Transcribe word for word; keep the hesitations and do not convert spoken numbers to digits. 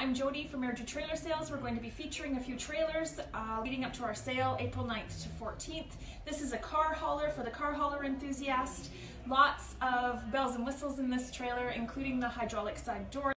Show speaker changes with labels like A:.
A: I'm Jody from Airdrie Trailer Sales. We're going to be featuring a few trailers uh, leading up to our sale, April ninth to fourteenth. This is a car hauler for the car hauler enthusiast. Lots of bells and whistles in this trailer, including the hydraulic side door.